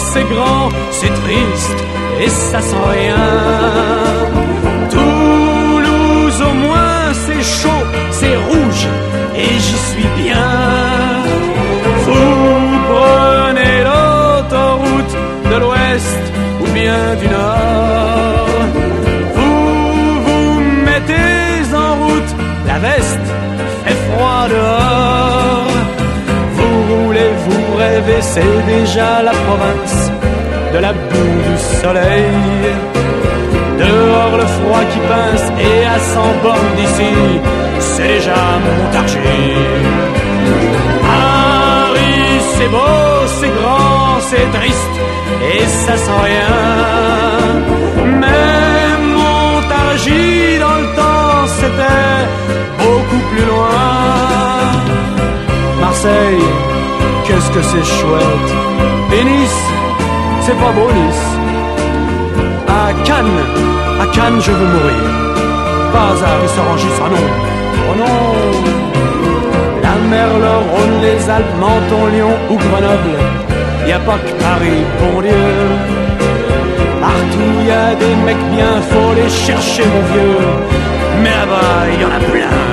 c'est grand, c'est triste et ça sent rien. Toulouse au moins c'est chaud, c'est rouge et j'y suis bien. Vous prenez l'autoroute de l'ouest ou bien du nord. Vous mettez en route la veste, fait froid dehors. Vous roulez, vous rêvez, c'est déjà la province de la boue du soleil. Dehors le froid qui pince et à 100 bornes d'ici, c'est déjà Montargis. Paris, c'est beau, c'est grand, c'est triste et ça sent rien. Mais Montargis dans le temps, c'était beaucoup plus loin. Marseille, qu'est-ce que c'est chouette. Et Nice, c'est pas beau Nice. À Cannes, je veux mourir. Pas hasard, il s'enregistre, ah non, oh non. La mer, le Rhône, les Alpes, Menton, Lyon ou Grenoble, y a pas que Paris, bon Dieu. Partout y a des mecs bien, faut les chercher mon vieux. Mais là-bas, y en a plein.